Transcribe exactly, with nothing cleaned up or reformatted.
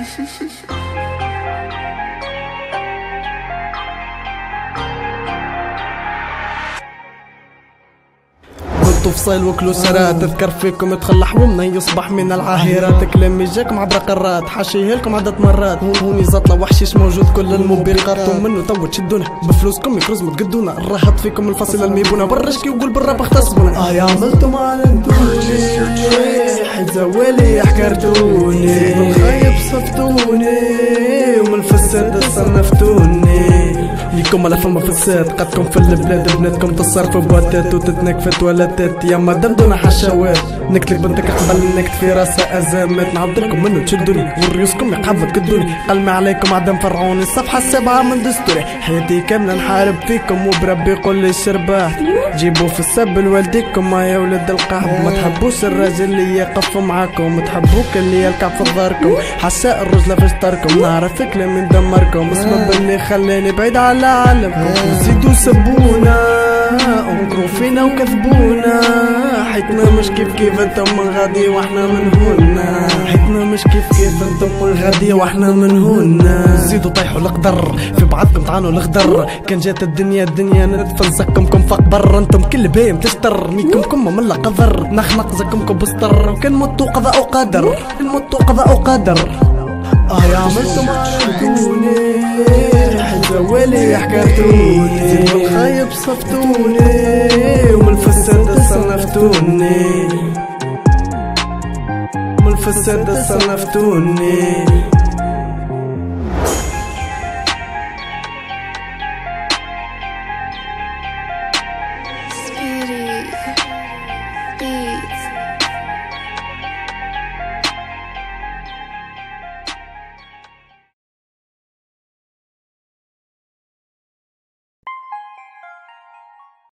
تفصيل وكلو سرات تذكر فيكم يدخل حومنا يصبح من العاهرات كلامي جاكم عبر قرات حاشيه لكم عدة مرات هوني زطلة وحشيش موجود كل الموبقات ومنه تو تشدونا بفلوسكم يكرز ما تقدونا الراهط فيكم الفصيلة الميبونة برشكي وقول برا بختصبونا اه يا عملتم علمتوني حيت زوالي حكرتوني بالخايب صفتوني ومن الفساد صنفتوني ليكم على فما فساد قدكم في البلاد بناتكم تصرفوا بواتات وتتنكفت ولاتات يا مدام دون حشوات نكتلك بنتك قبل نكت في راسها ازمات نعاودلكم منو تشدوني وريوسكم يقحبوا تقدوني قلمي عليكم عدم فرعوني الصفحة السابعة من دستوري حياتي كاملة نحارب فيكم وبربي يقول لي شرباح جيبوا في السب لوالديكم يا ولد القحب ما تحبوش الراجل اللي يقف معاكم تحبوك اللي يلقى في ظهركم حساء الرجلة في شطركم نعرف كلام ندمركم اسمه باللي خلاني بعيد على عالمكم زيدوا سبونا انكروا فينا وكذبونا حيتنا مش كيف كيف انتم من غادي واحنا من هنا حيتنا مش كيف كيف انتم من غادي واحنا من هنا زيدوا طيحوا القدر في بعضكم طعنوا الخضر كان جات الدنيا الدنيا ندفن زكمكم فوق بر انتم كل بايم تشتر ميكم كم من لا قدر نخنق زكمكم بستر وكان موتوا قضاء وقدر الموتوا قضاء وقدر اه يا عملتم عرفتوني حيت زوالي حكرتوني بالخايب صفتوني ومن الفساد صنفتوني من الفساد صنفتوني Speedy.